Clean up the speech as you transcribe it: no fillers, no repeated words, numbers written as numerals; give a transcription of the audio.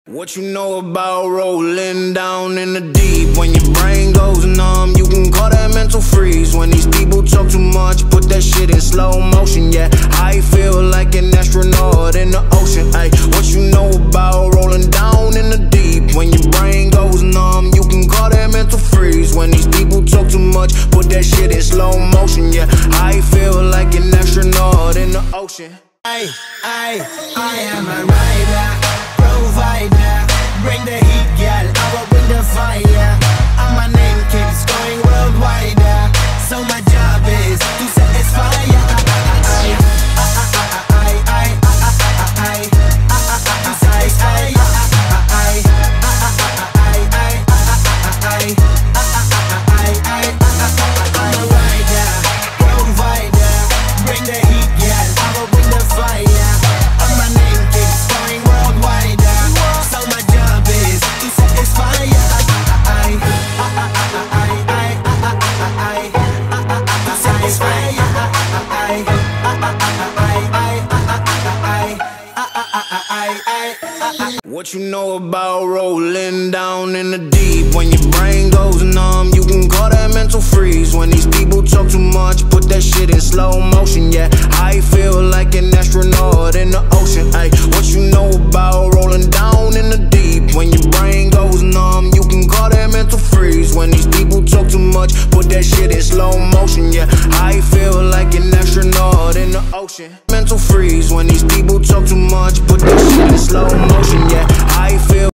What you know about rolling down in the deep? When your brain goes numb, you can call that mental freeze. When these people talk too much, put that shit in slow motion. Yeah, I feel like an astronaut in the ocean. Ay, what you know about rolling down in the deep? When your brain goes numb, you can call that mental freeze. When these people talk too much, put that shit in slow motion. Yeah, I feel like an astronaut in the ocean. I am a rider, provider. Bring the heat, girl, I will bring the fire. And my name keeps going worldwide. So my job is to satisfy. What you know about rolling down in the deep? When your brain goes numb, you can call that mental freeze. When these people talk too much, put that shit in slow motion. Yeah, I feel like an astronaut in the ocean. Ay, what you know about rolling down in the deep? When your brain goes numb, you can call that mental freeze. When these people talk too much, put that shit in slow motion. Yeah, I feel like an astronaut in the ocean. Mental freeze. When these people talk too much, put that shit in slow motion. Yeah, I feel